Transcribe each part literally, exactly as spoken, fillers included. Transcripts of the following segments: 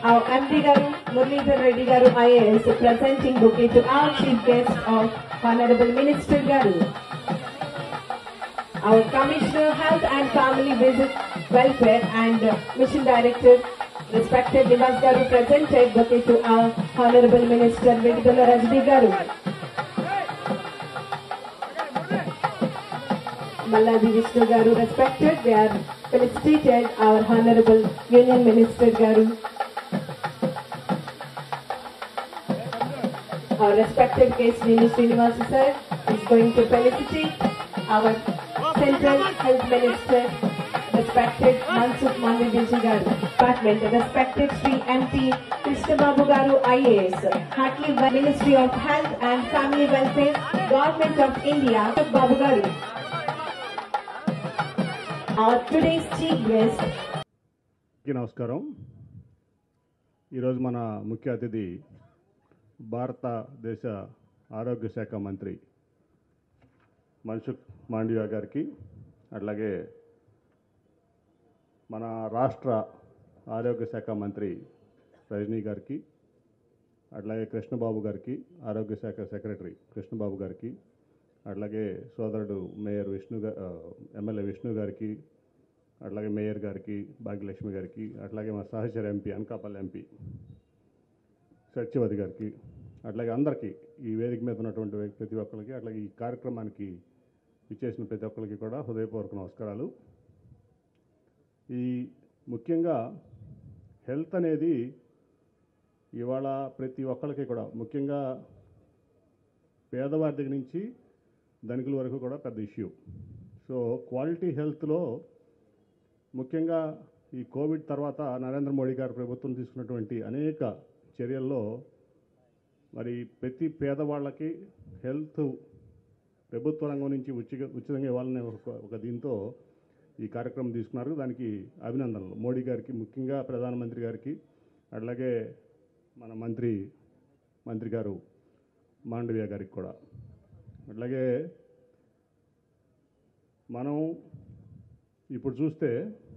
Our M D Garu, Muralidhar Reddy Garu I A S, presenting bouquet to our chief guest of Honorable Minister Garu. Our Commissioner Health and Family Visit Welfare and uh, Mission Director, respected Nivas Garu, presented bouquet to our Honorable Minister Vidula Rajdi Garu. Malladi Vishnu Garu, respected, they are felicitated our Honorable Union Minister Garu. Our respected K. Srinivas sir is going to felicitate our Central Health Minister, respected Mansukh Mandavinji Garu. Department, respected Sri M P Krishna Babu Garu I A S, Heartily Ministry of Health and Family Welfare, Government of India, Babu Garu. Our today's chief guest. నమస్కారం. ఈరోజు మన ముఖ్య అతిథి భారతదేశ ఆరోగ్య శాఖ మంత్రి మన్సుఖ్ మాండవియా గారికి, అట్లాగే మన రాష్ట్ర ఆరోగ్య శాఖ మంత్రి రజనీ గారికి, అట్లాగే కృష్ణబాబు గారికి, ఆరోగ్య శాఖ సెక్రటరీ కృష్ణబాబు గారికి, అట్లాగే సోదరుడు మేయర్ విష్ణు ఎమ్మెల్యే విష్ణు గారికి, అట్లాగే మేయర్ గారికి, భాగ్యలక్ష్మి గారికి, అట్లాగే మా సహచర ఎంపీ అనకాపల్లి ఎంపీ సత్యవతి గారికి, అట్లాగే అందరికీ ఈ వేదిక మీద ఉన్నటువంటి ప్రతి ఒక్కరికి, అట్లాగే ఈ కార్యక్రమానికి ఇచ్చేసిన ప్రతి ఒక్కరికి కూడా హృదయపూర్వక నమస్కారాలు. ఈ ముఖ్యంగా హెల్త్ అనేది ఇవాళ ప్రతి ఒక్కరికి కూడా, ముఖ్యంగా పేదవారి దగ్గర నుంచి ధనికుల వరకు కూడా పెద్ద ఇష్యూ. సో క్వాలిటీ హెల్త్లో ముఖ్యంగా ఈ కోవిడ్ తర్వాత నరేంద్ర మోడీ గారు ప్రభుత్వం తీసుకున్నటువంటి అనేక చర్యల్లో మరి ప్రతి పేదవాళ్ళకి హెల్త్ ప్రభుత్వ రంగం నుంచి ఉచిత ఉచితంగా ఇవ్వాలనే ఒక ఒక దీంతో ఈ కార్యక్రమం తీసుకున్నారు. దానికి అభినందనలు మోడీ గారికి, ముఖ్యంగా ప్రధానమంత్రి గారికి, అట్లాగే మన మంత్రి మంత్రి గారు మాండవియా గారికి కూడా. అట్లాగే మనం ఇప్పుడు చూస్తే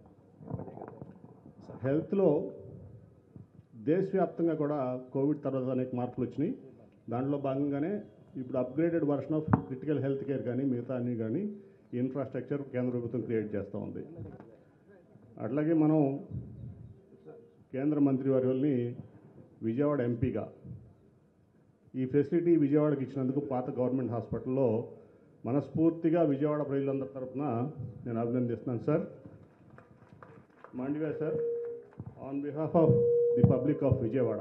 హెల్త్లో దేశవ్యాప్తంగా కూడా కోవిడ్ తర్వాత అనేక మార్పులు వచ్చినాయి. దాంట్లో భాగంగానే ఇప్పుడు upgraded version of critical health care కానీ మిగతా అన్ని కానీ ఇన్ఫ్రాస్ట్రక్చర్ కేంద్ర ప్రభుత్వం క్రియేట్ చేస్తూ ఉంది. అట్లాగే మనం కేంద్ర మంత్రి వారిని విజయవాడ ఎంపీగా ఈ ఫెసిలిటీ విజయవాడకి ఇచ్చినందుకు పాత గవర్నమెంట్ హాస్పిటల్లో మనస్ఫూర్తిగా విజయవాడ ప్రజలందరి తరఫున నేను అభినందిస్తున్నాను sir. Mandaviya sir, on behalf of the public of Vijayawada,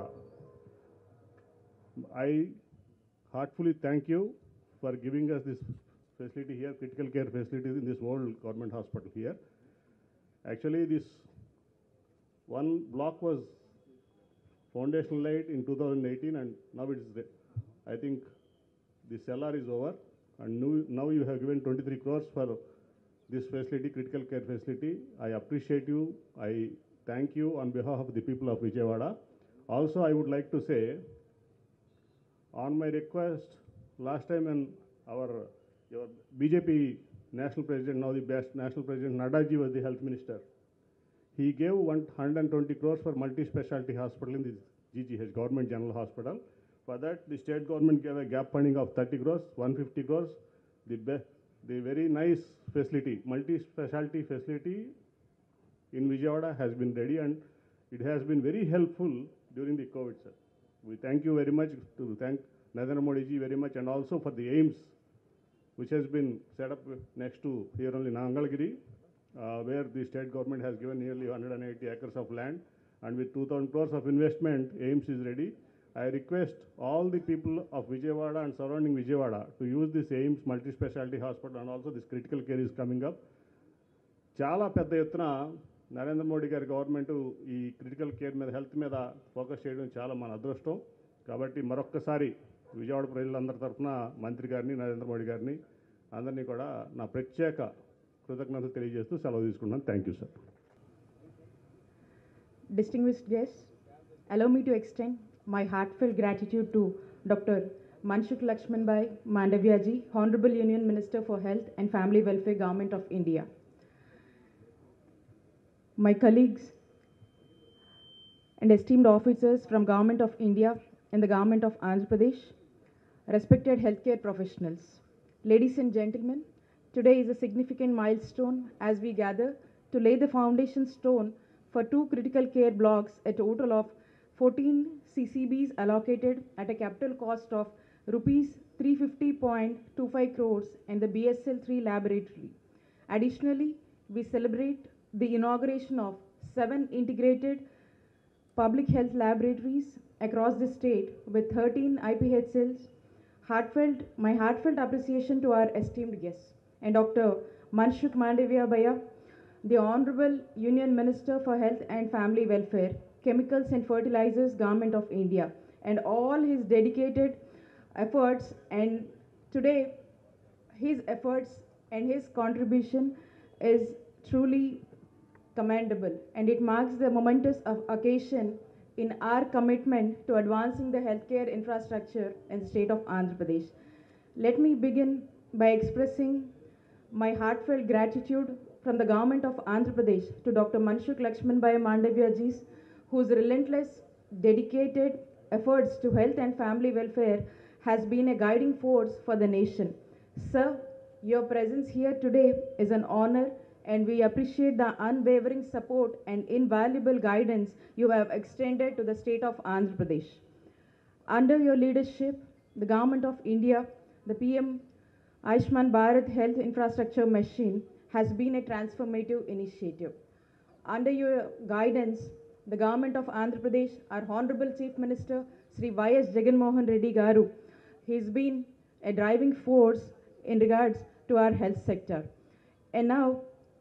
I heartfully thank you for giving us this facility here, critical care facilities in this old government hospital here. Actually, this one block was foundation laid in two thousand eighteen, and now it's the, I think the C L R is over, and now, now you have given twenty-three crores for this facility, critical care facility. I appreciate you. I thank you on behalf of the people of Vijayawada. Also, I would like to say, on my request, last time when our your B J P national president, now the best national president Nadaji was the health minister, he gave one hundred twenty crores for multi-specialty hospital in this G G H, Government General Hospital. For that, the state government gave a gap funding of thirty crores, one hundred fifty crores. The best, the very nice facility, multi-specialty facility in Vijayawada has been ready, and it has been very helpful during the COVID, sir. We thank you very much, to thank Narendra Modi ji very much, and also for the AIIMS, which has been set up next to here only Nangalgiri, uh, where the state government has given nearly one hundred eighty acres of land, and with two thousand crores of investment, AIIMS is ready. I request all the people of Vijayawada and surrounding Vijayawada to use this AIIMS multi-specialty hospital, and also this critical care is coming up. చాలా పెద్ద ఎత్తున నరేంద్ర మోడీ గారి government ఈ critical care మీద, health మీద focus చేయడం చాలా మన అదృష్టం. కాబట్టి మరొక్కసారి విజయవాడ ప్రజలందరి తరఫున మంత్రి గారిని, నరేంద్ర మోడీ గారిని అందరినీ కూడా నా ప్రత్యేక కృతజ్ఞతలు తెలియజేస్తూ సెలవు తీసుకుంటున్నాను. Thank you sir. Distinguished guests, allow me to extend my heartfelt gratitude to Doctor Manshukh Lakshmanbhai Mandaviya ji, Honorable Union Minister for Health and Family Welfare, Government of India. My colleagues, and esteemed officers from Government of India and the Government of Andhra Pradesh, respected healthcare professionals, ladies and gentlemen, today is a significant milestone as we gather to lay the foundation stone for two critical care blocks, a total of fourteen C C Bs allocated at a capital cost of rupees three hundred fifty point two five crores and the B S L three laboratory. Additionally, we celebrate the inauguration of seven integrated public health laboratories across the state with thirteen I P H Ls. Heartfelt, my heartfelt appreciation to our esteemed guests and Doctor Manshukh Mandavia Bhaiya, the Honorable Union Minister for Health and Family Welfare, Chemicals and Fertilizers, Government of India, and all his dedicated efforts. And today, his efforts and his contribution is truly commendable, and it marks the momentous of occasion in our commitment to advancing the healthcare infrastructure in the state of Andhra Pradesh. Let me begin by expressing my heartfelt gratitude from the government of Andhra Pradesh to Doctor Manshukh Lakshman Bhai Mandavia ji, whose relentless, dedicated efforts to health and family welfare has been a guiding force for the nation. Sir, your presence here today is an honor, and we appreciate the unwavering support and invaluable guidance you have extended to the state of Andhra Pradesh. Under your leadership, the Government of India, the P M Ayushman Bharat Health Infrastructure Machine has been a transformative initiative. Under your guidance, the Government of Andhra Pradesh, our Honorable Chief Minister, Sri Y S Jagan Mohan Reddy Garu, he's been a driving force in regards to our health sector. And now,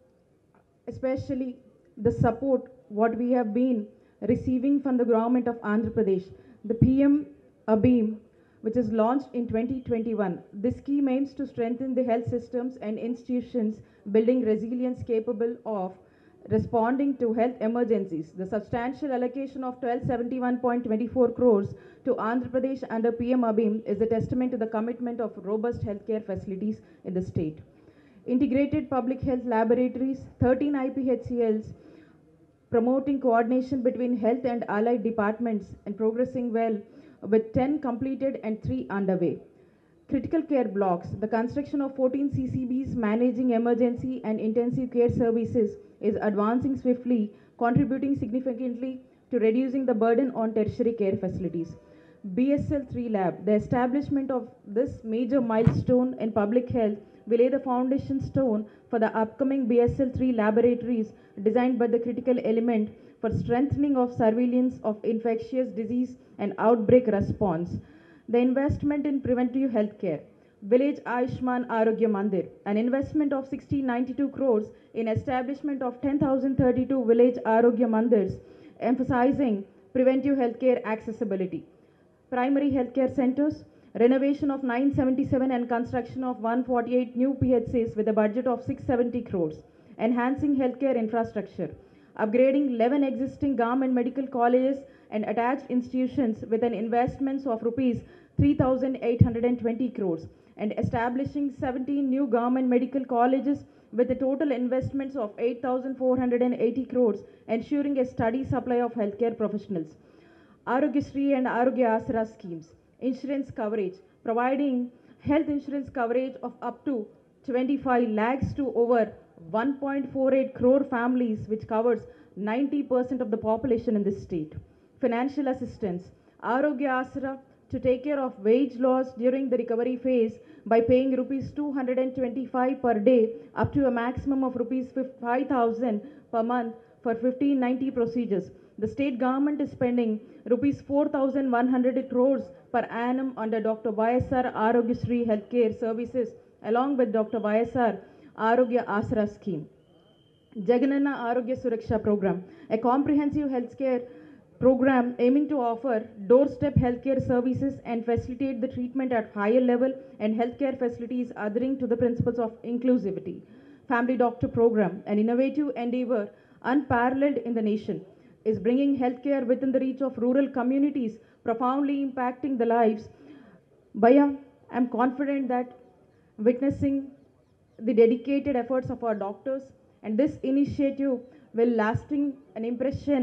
especially the support what we have been receiving from the government of Andhra Pradesh, the P M ABEAM, which is launched in twenty twenty-one. This scheme aims to strengthen the health systems and institutions, building resilience capable of responding to health emergencies. The substantial allocation of twelve seventy-one point two four crores to Andhra Pradesh under P M ABEAM is a testament to the commitment of robust healthcare facilities in the state. Integrated public health laboratories, thirteen I P H C Ls, promoting coordination between health and allied departments and progressing well with ten completed and three underway. Critical care blocks, the construction of fourteen C C Bs managing emergency and intensive care services is advancing swiftly, contributing significantly to reducing the burden on tertiary care facilities. B S L three lab, the establishment of this major milestone in public health will lay the foundation stone for the upcoming B S L three laboratories designed by the critical element for strengthening of surveillance of infectious disease and outbreak response. The investment in preventive health care. Village Ayushman Arogya Mandir, an investment of one thousand six hundred ninety-two crores in establishment of ten thousand thirty-two village Arogya Mandirs, emphasizing preventive healthcare accessibility. Primary healthcare centers, renovation of nine seventy-seven and construction of one hundred forty-eight new P H Cs with a budget of six hundred seventy crores. Enhancing healthcare infrastructure, upgrading eleven existing government medical colleges and attached institutions with an investments of rupees three thousand eight hundred twenty crores, and establishing seventeen new government medical colleges with a total investments of eight thousand four hundred eighty crores, ensuring a steady supply of healthcare professionals. Arogyasri and Arogya Asra schemes, insurance coverage, providing health insurance coverage of up to twenty-five lakhs to over one point four eight crore families, which covers ninety percent of the population in this state. Financial assistance, Arogya Asra to take care of wage loss during the recovery phase by paying rupees two hundred twenty-five per day up to a maximum of rupees five thousand per month for fifteen ninety procedures. The state government is spending rupees four thousand one hundred crores per annum under Doctor Y S R Arogyasri Healthcare Services along with Doctor Y S R Arogya Asra scheme. Jagananna Arogya Suraksha program, a comprehensive healthcare program aiming to offer doorstep healthcare services and facilitate the treatment at higher level and healthcare facilities adhering to the principles of inclusivity. Family doctor program, an innovative endeavor unparalleled in the nation, is bringing healthcare within the reach of rural communities, profoundly impacting the lives. Bhaiya, I'm confident that witnessing the dedicated efforts of our doctors and this initiative will lasting an impression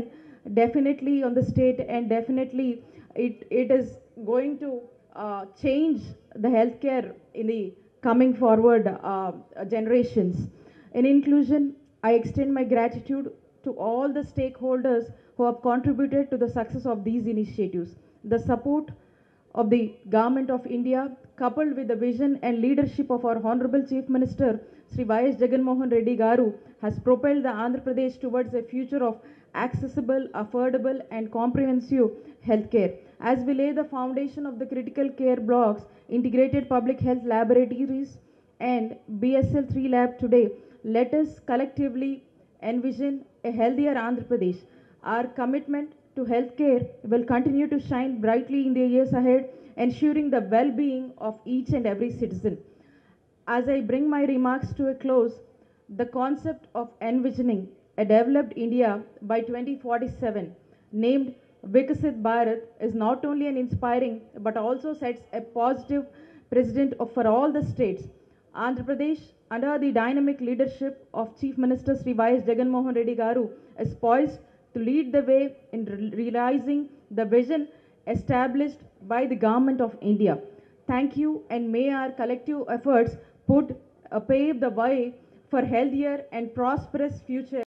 definitely on the state, and definitely it, it is going to uh, change the healthcare in the coming forward uh, generations. In inclusion, I extend my gratitude to all the stakeholders who have contributed to the success of these initiatives. The support of the Government of India, coupled with the vision and leadership of our Honorable Chief Minister, Sri Y S Jagan Mohan Reddy Garu, has propelled the Andhra Pradesh towards a future of accessible, affordable, and comprehensive healthcare. As we lay the foundation of the critical care blocks, integrated public health laboratories, and B S L three lab today, let us collectively envision a healthier Andhra Pradesh. Our commitment to healthcare will continue to shine brightly in the years ahead, ensuring the well-being of each and every citizen. As I bring my remarks to a close, the concept of envisioning a developed India by twenty forty-seven, named Vikasit Bharat, is not only an inspiring but also sets a positive precedent of- for all the states. Andhra Pradesh, under the dynamic leadership of Chief Minister Sri Y S Jagan Mohan Reddy Garu, is poised to lead the way in re- realizing the vision established by the Government of India. Thank you, and may our collective efforts put uh, pave the way for healthier and prosperous future.